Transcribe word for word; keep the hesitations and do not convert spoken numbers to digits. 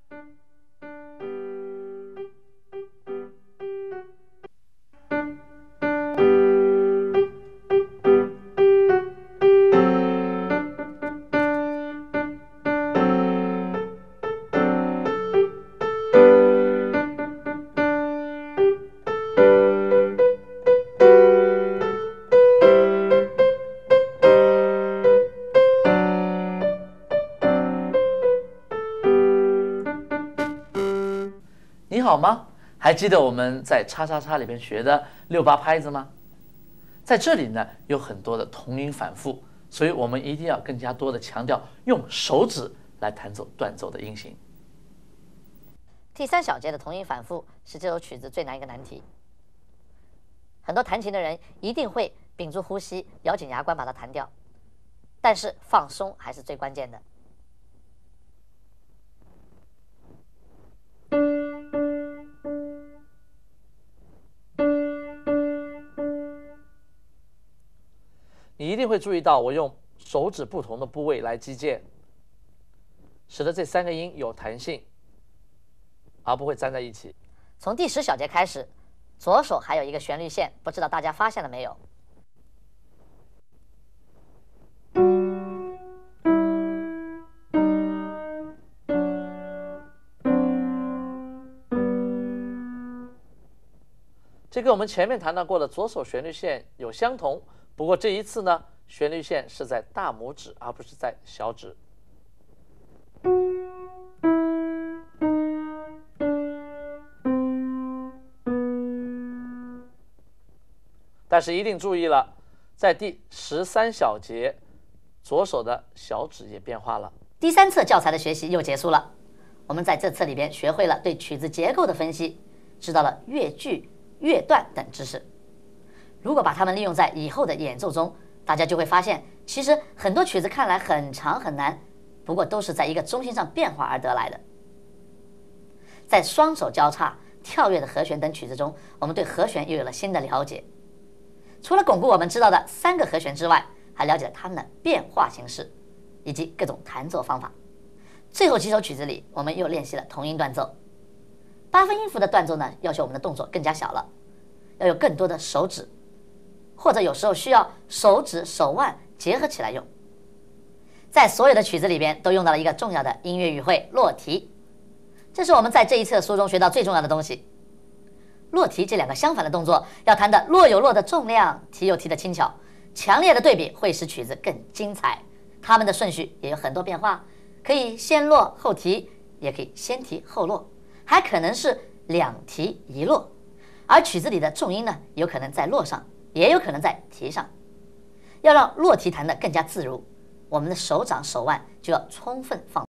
你好吗？还记得我们在叉叉叉里边学的六八拍子吗？在这里呢，有很多的同音反复，所以我们一定要更加多的强调用手指来弹奏断奏的音型。 第三小节的同音反复是这首曲子最难一个难题。很多弹琴的人一定会屏住呼吸，咬紧牙关把它弹掉，但是放松还是最关键的。 你一定会注意到，我用手指不同的部位来击键，使得这三个音有弹性，而不会粘在一起。 从第十小节开始，左手还有一个旋律线，不知道大家发现了没有？ 这跟我们前面谈到过的左手旋律线有相同，不过这一次呢，旋律线是在大拇指，而不是在小指。但是一定注意了，在第十三小节，左手的小指也变化了。 第三册教材的学习又结束了，我们在这册里边学会了对曲子结构的分析，知道了乐句、乐段等知识。如果把它们利用在以后的演奏中，大家就会发现，其实很多曲子看来很长很难，不过都是在一个中心上变化而得来的。在双手交叉、跳跃的和弦等曲子中，我们对和弦又有了新的了解。除了巩固我们知道的三个和弦之外，还了解了它们的变化形式以及各种弹奏方法。最后几首曲子里，我们又练习了同音断奏。八分音符的断奏呢，要求我们的动作更加小了，要有更多的手指，或者有时候需要手指手腕结合起来用。在所有的曲子里边都用到了一个重要的音乐语汇落提，这是我们在这一册书中学到最重要的东西。落提这两个相反的动作要弹得落有落的重量，提有提的轻巧，强烈的对比会使曲子更精彩。它们的顺序也有很多变化，可以先落后提，也可以先提后落，还可能是两提一落。而曲子里的重音呢，有可能在落上，也有可能在提上。要让落提弹得更加自如，我们的手掌手腕就要充分放